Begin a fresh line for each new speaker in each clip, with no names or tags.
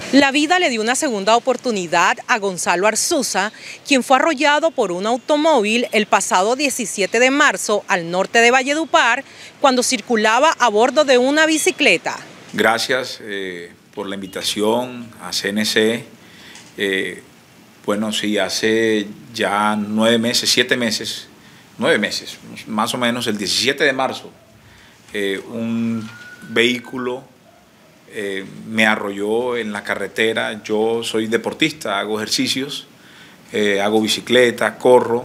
La vida le dio una segunda oportunidad a Gonzalo Arzuza, quien fue arrollado por un automóvil el pasado 17 de marzo al norte de Valledupar cuando circulaba a bordo de una bicicleta.
Gracias por la invitación a CNC. Bueno, sí, hace ya 7 meses, 9 meses, más o menos, el 17 de marzo, un vehículo me arrolló en la carretera. Yo soy deportista, hago ejercicios, hago bicicleta, corro,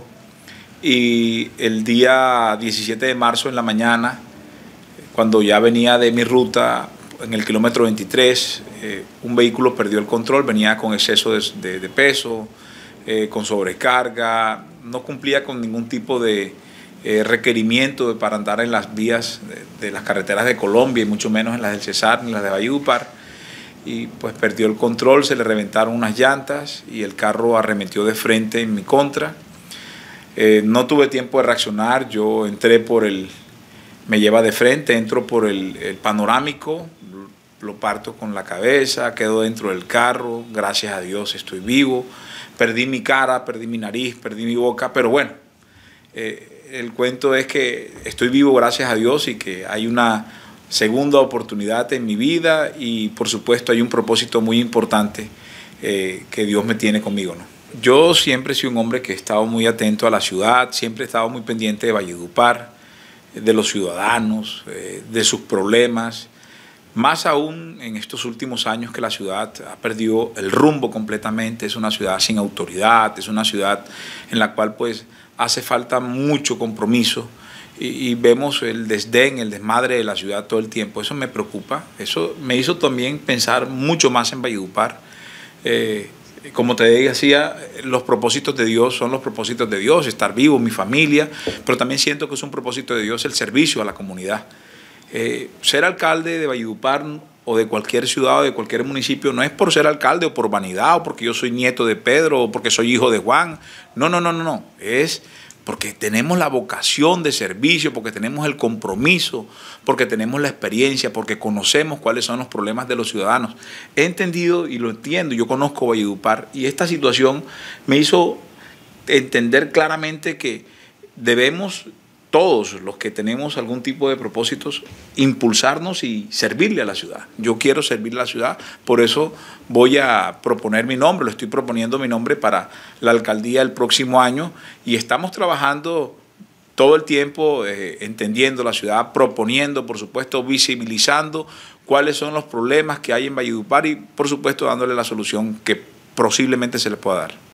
y el día 17 de marzo en la mañana, cuando ya venía de mi ruta, en el kilómetro 23, un vehículo perdió el control, venía con exceso de peso, con sobrecarga, no cumplía con ningún tipo de requerimiento para andar en las vías de las carreteras de Colombia, y mucho menos en las del Cesar ni las de Valledupar, y pues perdió el control, se le reventaron unas llantas y el carro arremetió de frente en mi contra. No tuve tiempo de reaccionar, yo entré me lleva de frente, entro por el panorámico, lo parto con la cabeza, quedo dentro del carro, gracias a Dios estoy vivo, perdí mi cara, perdí mi nariz, perdí mi boca, pero bueno, el cuento es que estoy vivo gracias a Dios y que hay una segunda oportunidad en mi vida, y por supuesto hay un propósito muy importante que Dios me tiene conmigo, ¿no? Yo siempre he sido un hombre que he estado muy atento a la ciudad, siempre he estado muy pendiente de Valledupar, de los ciudadanos, de sus problemas, más aún en estos últimos años que la ciudad ha perdido el rumbo completamente. Es una ciudad sin autoridad, es una ciudad en la cual pues hace falta mucho compromiso, y vemos el desdén, el desmadre de la ciudad todo el tiempo. Eso me preocupa, eso me hizo también pensar mucho más en Valledupar. Como te decía, los propósitos de Dios son los propósitos de Dios, estar vivo, mi familia, pero también siento que es un propósito de Dios el servicio a la comunidad. Ser alcalde de Valledupar o de cualquier ciudad o de cualquier municipio no es por ser alcalde o por vanidad o porque yo soy nieto de Pedro o porque soy hijo de Juan. No. Es porque tenemos la vocación de servicio, porque tenemos el compromiso, porque tenemos la experiencia, porque conocemos cuáles son los problemas de los ciudadanos. He entendido y lo entiendo, yo conozco Valledupar, y esta situación me hizo entender claramente que debemos, todos los que tenemos algún tipo de propósitos, impulsarnos y servirle a la ciudad. Yo quiero servirle a la ciudad, por eso voy a proponer mi nombre, lo estoy proponiendo mi nombre para la alcaldía el próximo año, y estamos trabajando todo el tiempo entendiendo la ciudad, proponiendo, por supuesto, visibilizando cuáles son los problemas que hay en Valledupar y, por supuesto, dándole la solución que posiblemente se le pueda dar.